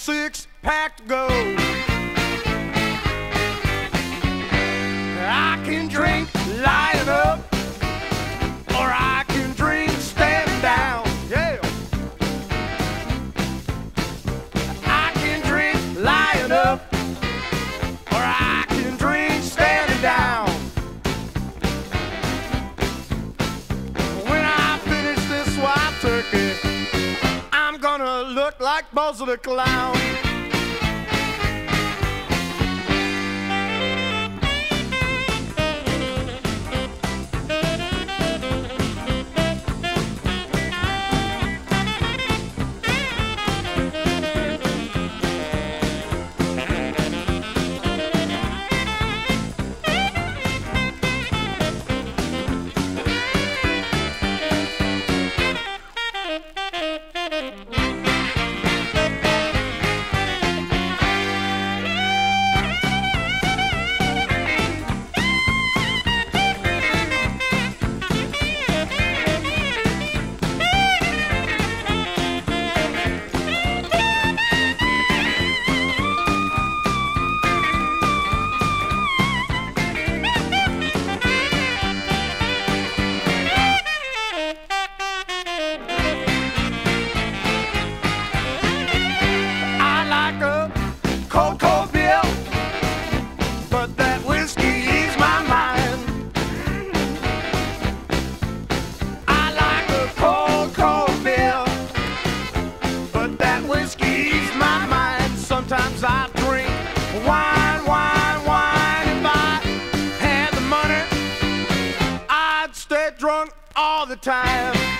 six-pack to go. I can drink lying up, or I can drink standing down. Yeah. I can drink lying up, or I can drink standing down. When I finish this white turkey, I'm gonna look like Buzzard the Clown. Cold beer, but that whiskey is my mind. I like a cold beer, but that whiskey is my mind. Sometimes I drink wine. If I had the money, I'd stay drunk all the time.